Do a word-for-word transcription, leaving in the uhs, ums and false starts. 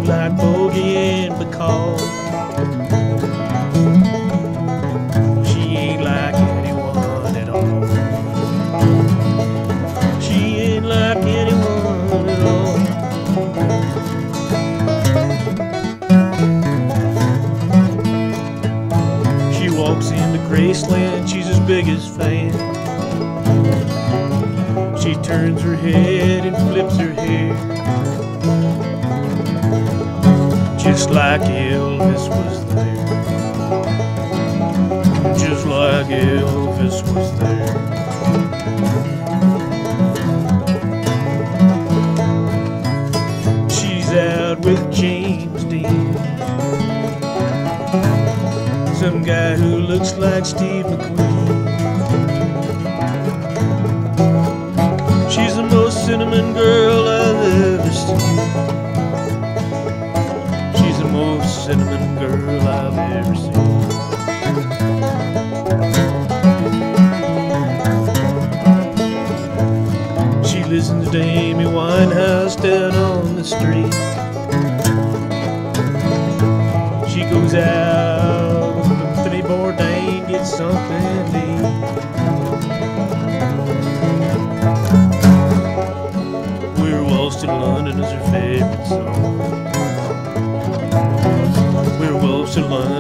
ain't like bogeying because she ain't like anyone at all. She ain't like anyone at all. She walks into Graceland, she's as big as fan. She turns her head and flips her hair, just like Elvis was there. Just like Elvis was there. She's out with James Dean, some guy who looks like Steve McQueen. She's the most cinnamon girl I've ever seen. She's the most cinnamon girl I've ever seen. She listens to Amy Winehouse down on the street. She goes out with Anthony Bourdain, gets something to eat. To London is her favorite song. We're wolves to London.